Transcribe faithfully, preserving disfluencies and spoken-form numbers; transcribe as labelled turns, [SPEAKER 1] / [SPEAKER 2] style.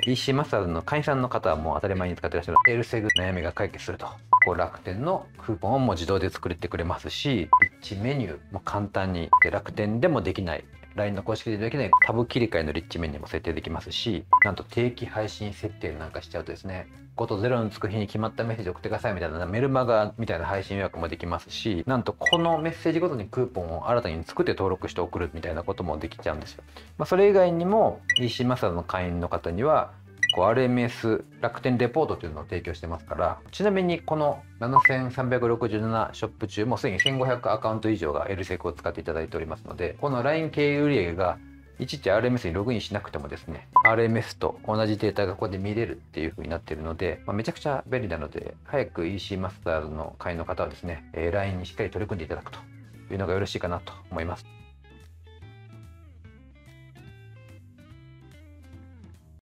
[SPEAKER 1] イーシー マスターズの会員さんの方はもう当たり前に使ってらっしゃるエルセグ悩みが解決すると。こう楽天のクーポンをもう自動で作ってくれますし、リッチメニューも簡単にで楽天でもできない、ライン の公式でできないタブ切り替えのリッチメニューも設定できますし、なんと定期配信設定なんかしちゃうとですね、ごとゼロにつく日に決まったメッセージ送ってくださいみたいなメルマガみたいな配信予約もできますし、なんとこのメッセージごとにクーポンを新たに作って登録して送るみたいなこともできちゃうんですよ。まあ、それ以外にも イーシー マスターズの会員の方にはこう アールエムエス 楽天レポートというのを提供してますから、ちなみにこのななせんさんびゃくろくじゅうななショップ中もうすでにせんごひゃくアカウント以上が エルセグを使っていただいておりますので、この ライン 経由売上がいちいち アールエムエス にログインしなくてもですね、 アールエムエス と同じデータがここで見れるっていう風になっているので、まあ、めちゃくちゃ便利なので、早く イーシー マスターズの会員の方はですね、えー ライン にしっかり取り組んでいただくというのがよろしいかなと思います。